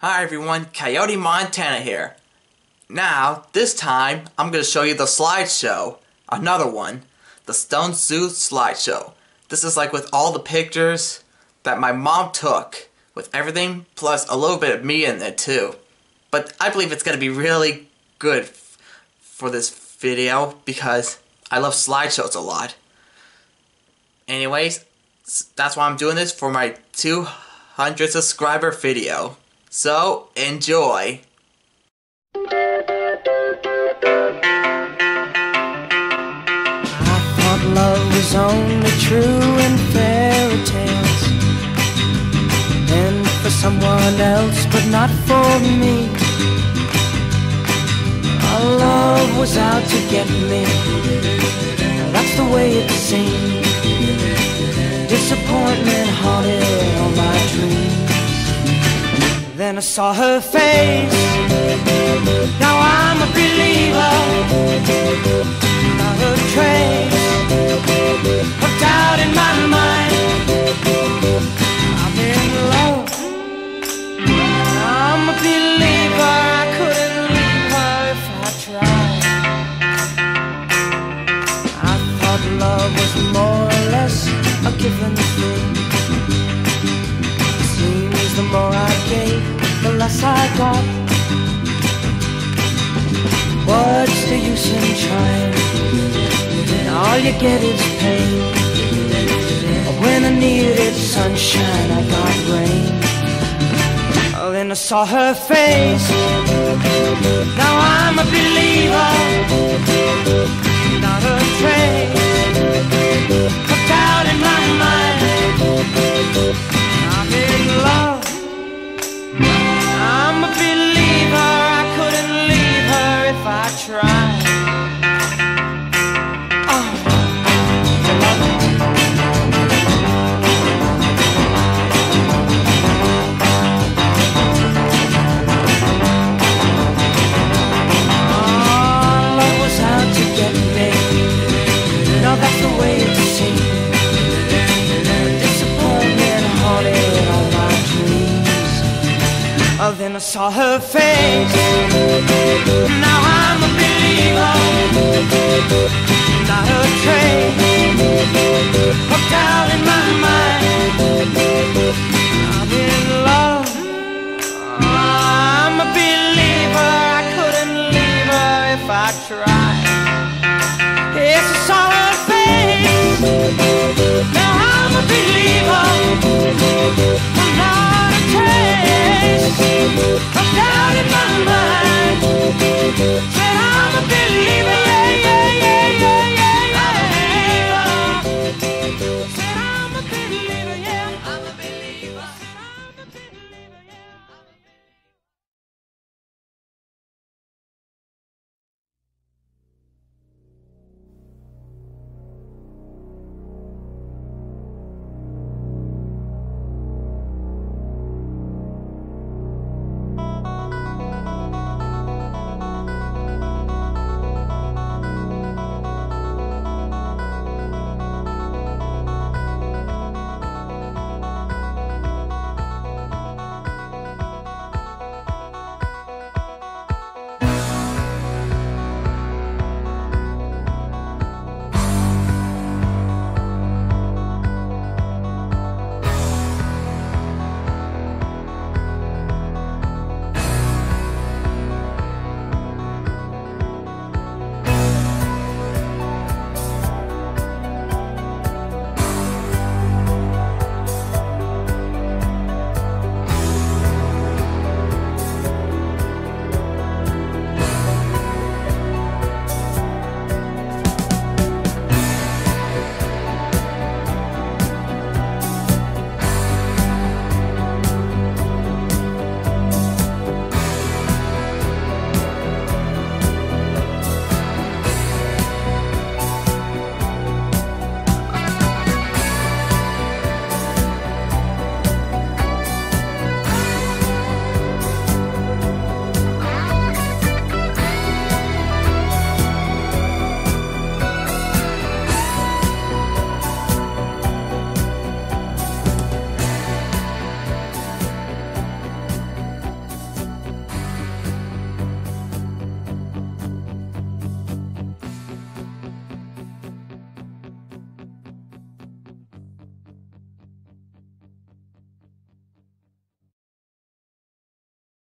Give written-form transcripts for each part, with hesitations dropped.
Hi everyone, Coyote Montana here. Now, this time, I'm going to show you the slideshow. Another one. The Stone Zoo Slideshow. This is like with all the pictures that my mom took. With everything, plus a little bit of me in it too. But I believe it's going to be really good for this video because I love slideshows a lot. Anyways, that's why I'm doing this for my 200 subscriber video. So, enjoy! I thought love was only true in fairy tales, and for someone else, but not for me. Our love was out to get me, that's the way it seemed. Disappointment haunted all my dreams. Then I saw her face. Now I'm a believer. Not a trace of doubt in my mind. I'm in love. I'm a believer. I couldn't leave her if I tried. I thought love was more or less a given thing. Seems the more I gave, the less I got. What's the use in trying? All you get is pain. When I needed sunshine, I got rain. Oh, then I saw her face. Now I'm a believer. Not a trace of doubt in my mind. I'm in love. I'm a believer. I couldn't leave her if I tried. Love was out to get me. No, that's the way it seemed. Disappointment haunted all my dreams. Oh, then I saw her face. Now I'm a believer. Not a trace of doubt in my mind. I'm in love. I'm a believer. I couldn't leave her if I tried. Yes, I saw her face. Now I'm a believer. I'm not a trace of doubt in my mind.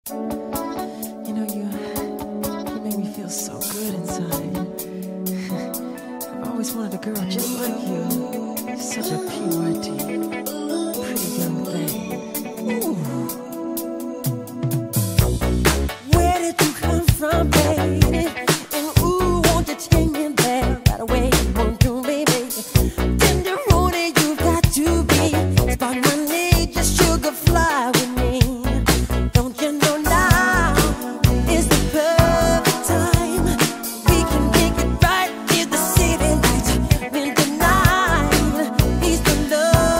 You know, you make me feel so good inside. I've always wanted a girl just like you. You're such a PYT, pretty young thing. Ooh. Where did you come from, baby? And ooh, won't you take me there right away? Won't you, baby? Tenderoni, you've got to be. Spot my need, just sugar fly with me. Don't you know now is the perfect time? We can make it right in the city lights. When the night is the love.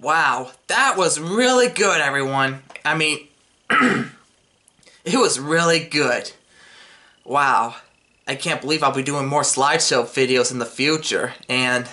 Wow, that was really good, everyone. I mean, it was really good. Wow, I can't believe I'll be doing more slideshow videos in the future, and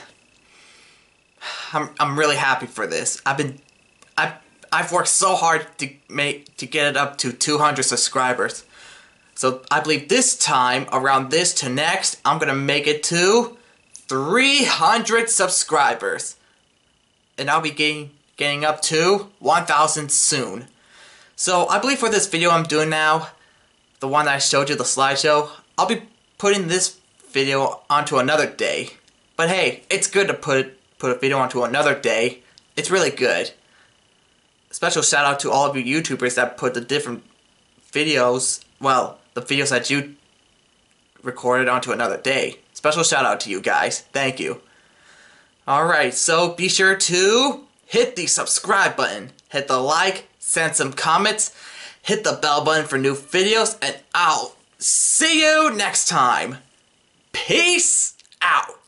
I'm really happy for this. I've worked so hard to get it up to 200 subscribers. So I believe this time, around this to next, I'm gonna make it to 300 subscribers. And I'll be getting up to 1,000 soon. So I believe for this video I'm doing now, the one that I showed you, the slideshow, I'll be putting this video onto another day. But hey, it's good to put a video onto another day. It's really good. Special shout out to all of you YouTubers that put the different videos, well, the videos that you recorded onto another day. Special shout out to you guys. Thank you. Alright, so be sure to hit the subscribe button, hit the like, send some comments, hit the bell button for new videos, and I'll see you next time. Peace out.